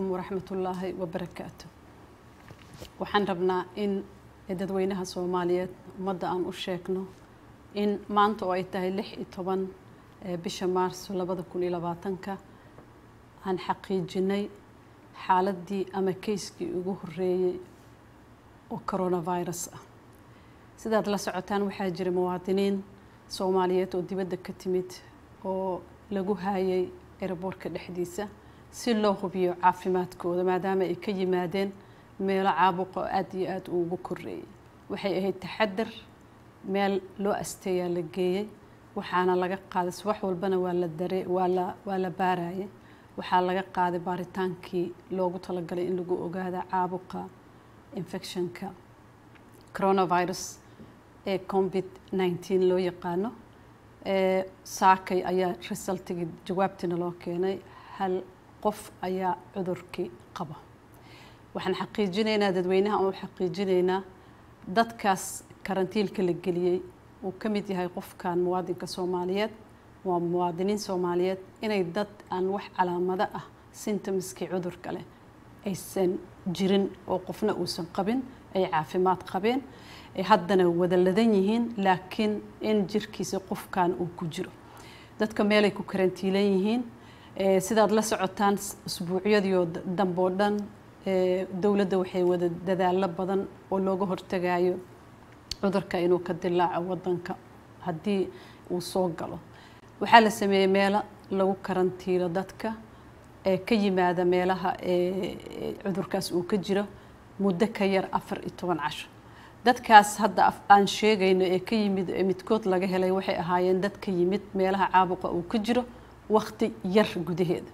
عليكم ورحمة الله وبركاته. waxaan rabnaa in dadweynaha Soomaaliyeed umada aan u sheegno in maanta oo ay tahay 16 bisha Maarso 2020 aan xaqiijinay xaaladii ama keyskii ugu horeeyay oo coronavirus ah. sidaad la socotaan waxaa jira muwaadiniin Soomaaliyeed oo dibadda ka timid oo lagu hayay airportka dhexdiisa si loo hubiyo caafimaadkooda maadaama ay ka yimaadeen meel caabuq aad iyo aad ugu koreeyay. waxay ahayd taxadar meel loo asteeyaa la geeyay waxaana laga qaaday wax walbana waa la baarayay waxaa laga qaaday baaritaankii loogu talagalay in lagu ogaado caabuqa infectionka coronavirus ee COVID-19 loo yaqaano. saakay ayaa resultigi jawaabtina loo keenay hal qof ayaa cudurkii qaba. waxaan xaqiijinaynaa dadweynaha oo xaqiijinaynaa dadkaas karantiilka la geliyay uu ka mid yahay qofkan muwaadinka Soomaaliyeed waa muwaadiniin Soomaaliyeed inay dad aan wax calaamado ah symptomski cudurka leh aysan jirin oo qofna uusan qabin ay caafimaad qabeen ay haddana wada ladan yihiin laakiin in jirkiisa qofkan uu ku jiro. dadka meel ay ku karantiilan yihiin sidaad la socotaan usbuucyadii dambe oo dhan dawladda waxay wada dadaalo badan oo looga hortagayo cudurka inuu ka dilaaco wadanka haddii uu soo galo. waxaa la sameeyay meelo lagu karantiilo dadka ka yimaada meelaha cudurkaas uu ka jiro muddo ka yar 14 casho. dadkaas hadda aan sheegayno ee ka yimid midkood laga helay waxay ahaayeen dad ka yimid meelaha caabuqa uu ka jiro waqti yar gudaheeda.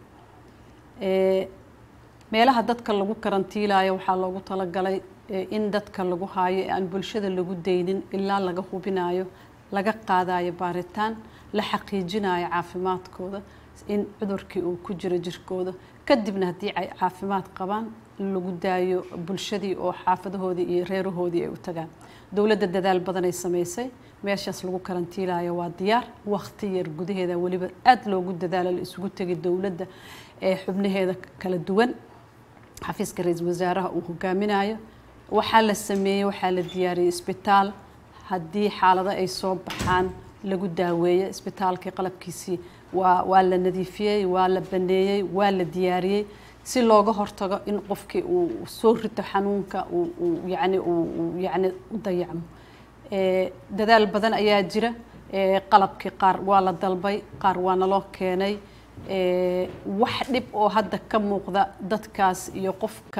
meelaha dadka lagu karantiilayo waxaa loogu talagalay in dadka lagu haayo aan bulshada lagu deynin ilaa laga hubinayo laga qaadayo baaritaan la xaqiijinayo caafimaadkooda in cudurkii uu ku jiro jirkooda kadibna haddii ay caafimaad qabaan lagu daayo bulshadii oo xaafadahoodii iyo reerahoodii ay u tagaan. dawladda dadaal badan ay sameysay meeshaas lagu karantiilayo waa diyaar waqti yar gudaheeda waliba aad loogu dadaalo la isugu tagay dawladda xubnaheeda kala duwan xafiiska ra'iisul wasaaraha uu hogaaminayo waxaa la sameeyay waxaa la diyaariyay isbitaal haddii xaalado ay soo baxaan lagu daaweeyo isbitaalkii qalabkiisii waa la nadiifiyay waa la baneeyay waa la diyaariyay si looga hortago in qofkii uu soo rito xanuunka uu yani u dayacmo. dadaal badan ayaa jira qalabkii qaar waa la dalbay qaar waa naloo keenay wax dhib oo hadda ka muuqda dadkaas iyo qofka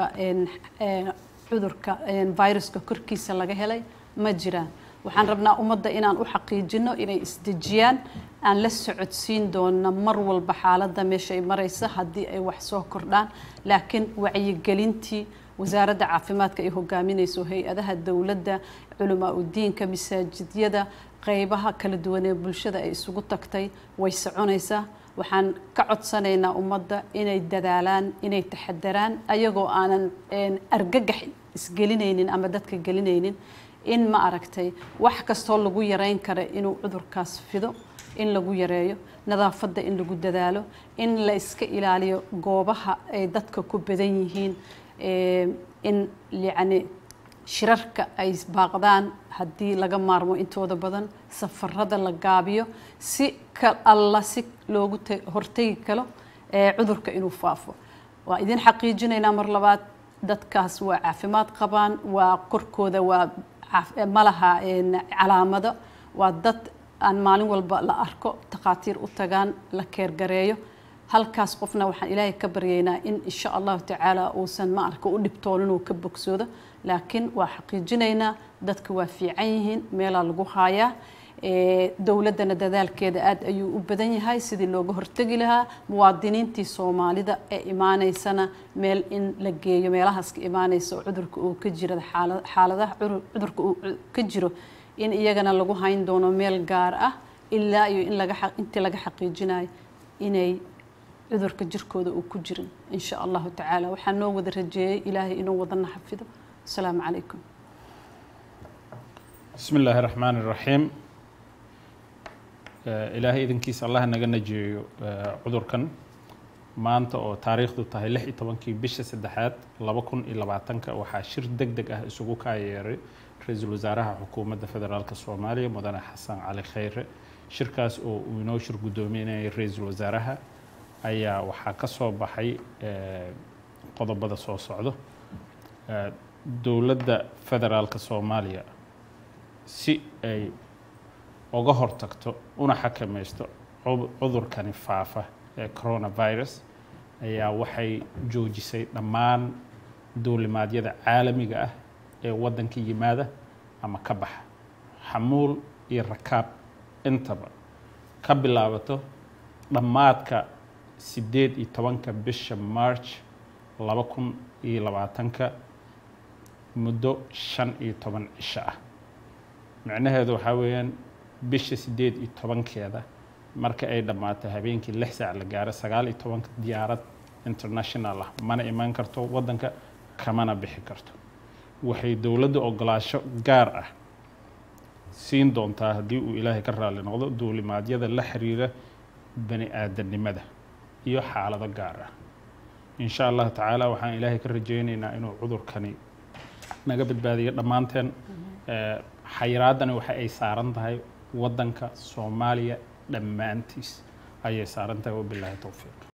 cudurka viruska korkiisa laga helay ma jiraan. waxaan rabnaa ummadda inaan u xaqiijino inay isdejiyaan aan la socodsiin doona mar walba xaaladda meesha ay maraysa haddii ay wax soo kordhaan laakiin wacyigelintii wasaaradda caafimaadka ay hogaaminayso hay-adaha dawladda culamaa u diinka masaajidyada qaybaha kala duwan ee bulshada ay isugu tagtay way soconaysaa. waxaan ka codsanaynaa ummadda inay dadaalaan inay taxadaraan ayagoo aanan argagax isgelinaynin ama dadka gelinaynin in ma aragtay wax kastoo lagu yareyn karo inuu cudurkaas fido in lagu yareeyo nadaafadda in lagu dadaalo in la iska ilaaliyo goobaha ay dadka ku badan yihiin in yani shirarka ay baaqdaan haddii laga maarmo intooda badan safarada la gaabiyo si alla si loogu hortagi karo cudurka inuu faafo. waa idin xaqiijinaynaa mar labaad dadkaas waa caafimaad qabaan waa korkooda waa malaha calaamado waa dad aan maalin walba la arko takhaatiir u tagaan la keergareeyo halkaas qofna waxaan ilaahay ka baryaynaa in insha Allah tacaala uusan ma arko u dhibtoonin oo ka bogsoodo laakiin waa xaqiijinaynaa dadka waa fiican yihiin meela lagu haayaa dawladana dadaalkeeda aad ayuu u badan yahay sidii looga hortagi lahaa muwaadiniintii Soomaalida ee imaanaysana meel in la geeyo meelahaas ka imaanayso cudurka uu ka jiro xaaladaha cudurka uu ka jiro in iyagana lagu hayn doono meel gaar ah ilaa iyo in intii laga xaqiijinayo inay cudurka jirkooda uu ku jirin insha Allah tacaala. waxaan noo wada rajeeyay ilaahay inuu wadana xafido. السلام عليكم. بسم الله الرحمن الرحيم. إلهي إذن كيس الله نجنا جي عذر كان maanta oo taariikhdu tahay 16 bisha 3 2020 waxaa shir degdeg ah isugu ka yeeray ra'iisul wasaaraha xukuumadda federaalka Soomaaliya mudane Xasan Cali Khayre shirkaas oo uu inoo shir gudoominayay ra'iisul wasaaraha ayaa waxaa ka soo baxay qodobada soo socdo dowladda federaalka Soomaaliya si ay uga hortagto una xakamaysto cudurkani faafa ee coronavirus ayaa waxay joojisay dhammaan duulimaadyada caalamiga ah ee waddanka yimaada ama ka baxa xamuul iyo rakaab intaba ka bilaabato dhammaadka 18 bisha March 2020 muddo 15 cisho ah macnaheedu waxa weeyaan bisha 18keeda marka ay dhamaato habeenkii 6 saac la gaaro 19 diyaarad international ah mana iman karto waddanka kamana bixi karto waxay dawladdu ogolaasho gaar ah siin doontaa haddii uu Ilaahay ka raali noqdo duulimaadyada la xiriira bani aadanimada iyo xaalado gaar ah insha Allah taala waxaan Ilaahay ka rajaynaynaa inuu cudurkani naga badbaadiyo dhamaanteen xayiraadani waxa ay saaran tahay waddanka Soomaaliya dhammaantiis ayay saaran tahay wabillahi tawfiiq